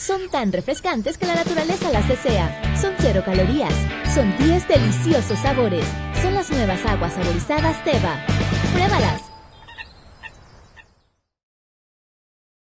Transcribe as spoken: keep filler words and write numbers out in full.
Son tan refrescantes que la naturaleza las desea. Son cero calorías. Son diez deliciosos sabores. Son las nuevas aguas saborizadas Teva. ¡Pruébalas!